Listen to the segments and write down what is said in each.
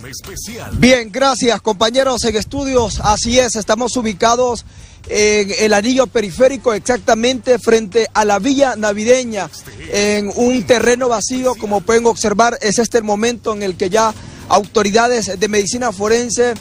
Bien, gracias compañeros en estudios. Así es, estamos ubicados en el anillo periférico, exactamente frente a la Villa Navideña, en un terreno vacío. Como pueden observar, es este el momento en el que ya autoridades de medicina forense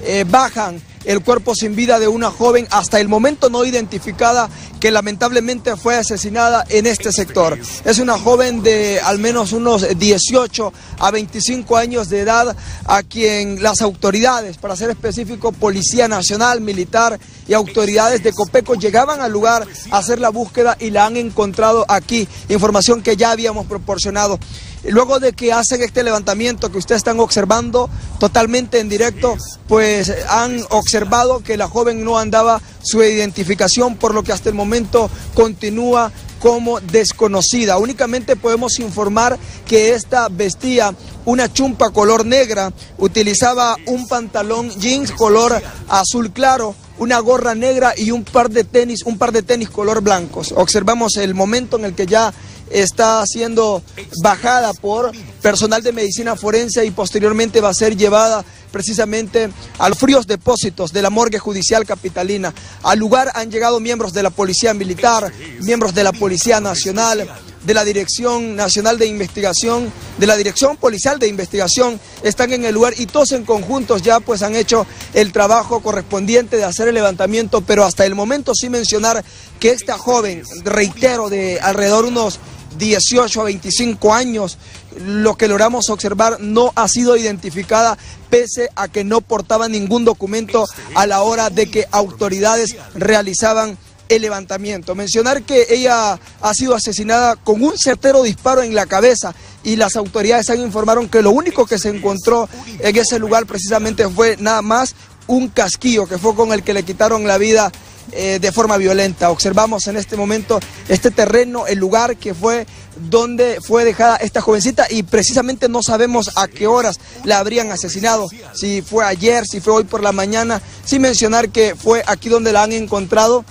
bajan el cuerpo sin vida de una joven hasta el momento no identificada, que lamentablemente fue asesinada en este sector. Es una joven de al menos unos 18 a 25 años de edad, a quien las autoridades, para ser específico, Policía Nacional, Militar y autoridades de Copeco, llegaban al lugar a hacer la búsqueda y la han encontrado aquí. Información que ya habíamos proporcionado. Luego de que hacen este levantamiento que ustedes están observando totalmente en directo, pues han observado que la joven no andaba su identificación, por lo que hasta el momento continúa como desconocida. Únicamente podemos informar que esta vestía una chumpa color negra, utilizaba un pantalón jeans color azul claro, una gorra negra y un par de tenis color blancos. Observamos el momento en el que ya está siendo bajada por personal de medicina forense y posteriormente va a ser llevada precisamente a los fríos depósitos de la morgue judicial capitalina. Al lugar han llegado miembros de la Policía Militar, miembros de la Policía Nacional, de la Dirección Nacional de Investigación, de la Dirección Policial de Investigación, están en el lugar y todos en conjuntos ya pues han hecho el trabajo correspondiente de hacer el levantamiento, pero hasta el momento sí mencionar que esta joven, reitero, de alrededor unos 18 a 25 años, lo que logramos observar, no ha sido identificada, pese a que no portaba ningún documento a la hora de que autoridades realizaban el levantamiento. Mencionar que ella ha sido asesinada con un certero disparo en la cabeza y las autoridades han informado que lo único que se encontró en ese lugar precisamente fue nada más un casquillo, que fue con el que le quitaron la vida de forma violenta. Observamos en este momento este terreno, el lugar que fue donde fue dejada esta jovencita, y precisamente no sabemos a qué horas la habrían asesinado, si fue ayer, si fue hoy por la mañana. Sin mencionar que fue aquí donde la han encontrado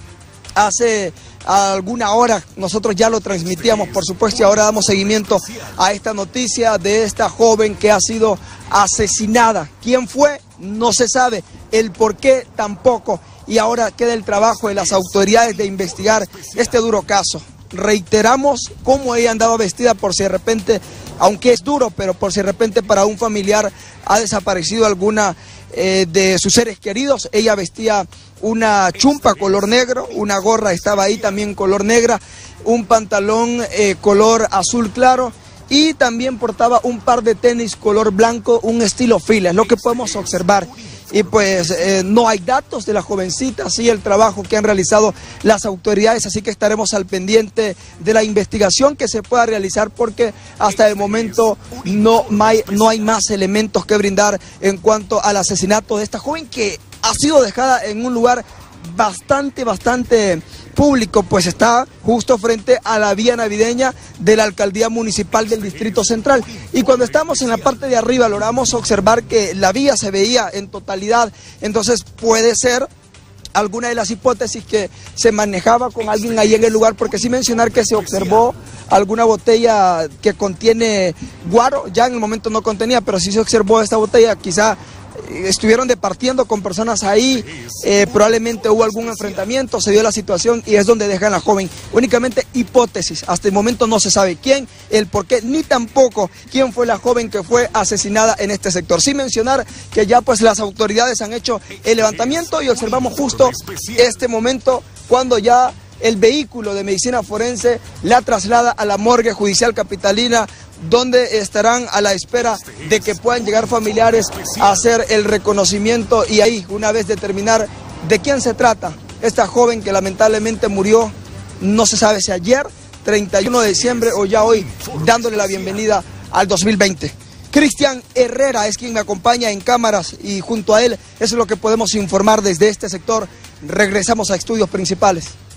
hace alguna hora. Nosotros ya lo transmitíamos, por supuesto, y ahora damos seguimiento a esta noticia de esta joven que ha sido asesinada. ¿Quién fue? No se sabe. El por qué tampoco. Y ahora queda el trabajo de las autoridades de investigar este duro caso. Reiteramos cómo ella andaba vestida, por si de repente, aunque es duro, pero por si de repente para un familiar ha desaparecido alguna de sus seres queridos. Ella vestía una chumpa color negro, una gorra estaba ahí también color negra, un pantalón color azul claro y también portaba un par de tenis color blanco, un estilo fila, es lo que podemos observar. Y pues no hay datos de la jovencita, sí el trabajo que han realizado las autoridades, así que estaremos al pendiente de la investigación que se pueda realizar, porque hasta el momento no hay más elementos que brindar en cuanto al asesinato de esta joven, que ha sido dejada en un lugar bastante público, pues está justo frente a la Vía Navideña de la Alcaldía Municipal del Distrito Central. Y cuando estamos en la parte de arriba logramos observar que la vía se veía en totalidad, entonces puede ser alguna de las hipótesis que se manejaba con alguien ahí en el lugar, porque sí mencionar que se observó alguna botella que contiene guaro, ya en el momento no contenía, pero sí se observó esta botella, quizá estuvieron departiendo con personas ahí, probablemente hubo algún enfrentamiento, se dio la situación y es donde dejan a la joven. Únicamente hipótesis, hasta el momento no se sabe quién, el por qué, ni tampoco quién fue la joven que fue asesinada en este sector. Sin mencionar que ya pues las autoridades han hecho el levantamiento y observamos justo este momento cuando ya el vehículo de medicina forense la traslada a la morgue judicial capitalina, donde estarán a la espera de que puedan llegar familiares a hacer el reconocimiento y ahí, una vez determinar de quién se trata esta joven que lamentablemente murió, no se sabe si ayer, 31 de diciembre o ya hoy, dándole la bienvenida al 2020. Cristian Herrera es quien me acompaña en cámaras y junto a él eso es lo que podemos informar desde este sector. Regresamos a estudios principales.